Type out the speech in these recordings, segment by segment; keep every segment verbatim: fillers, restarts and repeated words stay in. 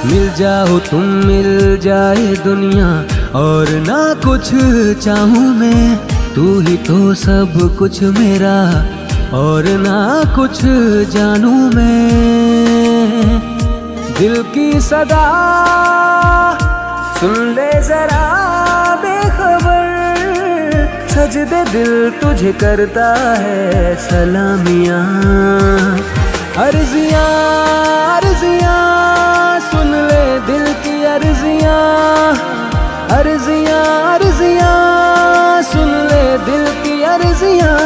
मिल जाओ तुम, मिल जाए दुनिया, और ना कुछ चाहूँ मैं। तू ही तो सब कुछ मेरा, और ना कुछ जानूँ मैं। दिल की सदा सुन ले जरा बेखबर, सजदे दिल तुझे करता है सलामियाँ। अर्जियाँ अर्जियाँ सुन ले दिल की अर्जियाँ, अर्जियाँ अर्जियाँ सुन ले दिल की अर्जियाँ।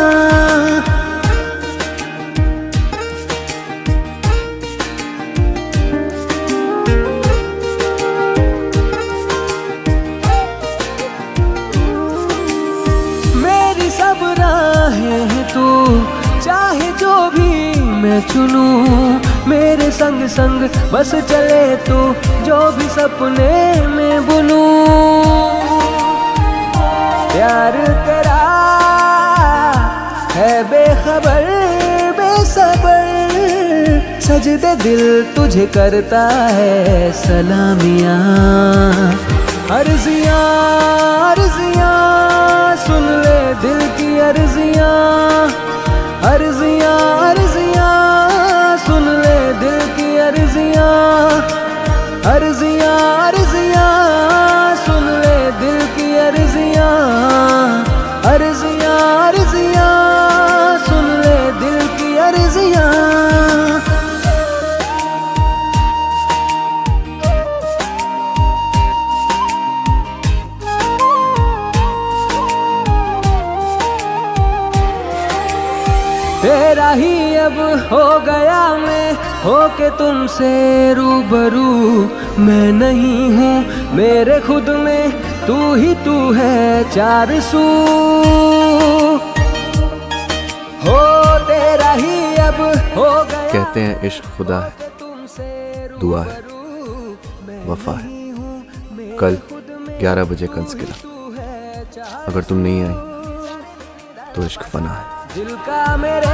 मेरी सब राहें हैं तू, चाहे जो भी मैं चुनूं। मेरे संग संग बस चले तू, जो भी सपने में बुनूं। प्यार तेरा है बेखबर बेसबर, सजदे दिल तुझे करता है सलामियाँ। अर्जियाँ अर्जियाँ सुन ले दिल की अर्जियाँ, अर्जियाँ अर्जियाँ सुन ले दिल की अर्जियाँ, अर्जियाँ अर्जियाँ सुन ले दिल की अर्जियाँ, अर्जियाँ अर्जियाँ सुन ले दिल की अर्जियाँ। तेरा ही अब हो गया मैं, होके तुमसे रूबरू। मैं नहीं हूँ मेरे खुद में, तू ही तू है चार सू। हो तेरा ही अब हो गया। कहते हैं इश्क खुदा है, दुआ है, वफा है। कल ग्यारह बजे कंस किला, अगर तुम नहीं आई तो इश्क फना है। दिल का मेरे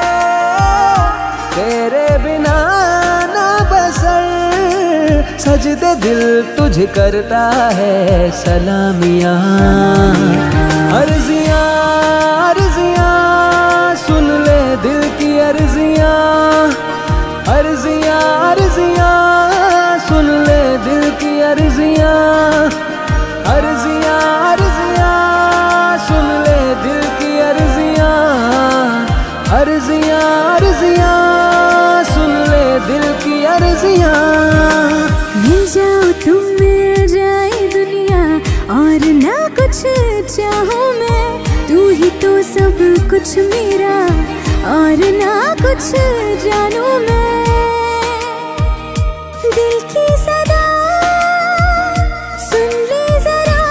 तेरे बिना ना बसर, सजदे दिल तुझे करता है सलामियाँ। अर्जियाँ अर्जियाँ सुन ले दिल की अर्जियाँ, अर्जियाँ अर्जियाँ सुन ले दिल की अर्जियाँ, अर्जियाँ अर्जियाँ सुन ले दिल की अर्जियाँ, अर्जियाँ अर्जियाँ सुन ले दिल की अर्जियाँ। मिल जाओ तुम, मिल जाए दुनिया, और ना कुछ चाहूँ मैं। तू ही तो सब कुछ मेरा, और ना कुछ जानूँ मैं। दिल की सदा सुन ले जरा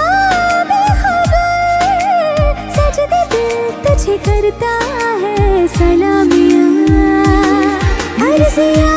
बेखबर, सजदे दिल तुझे करता है सलामियाँ। अर्जियाँ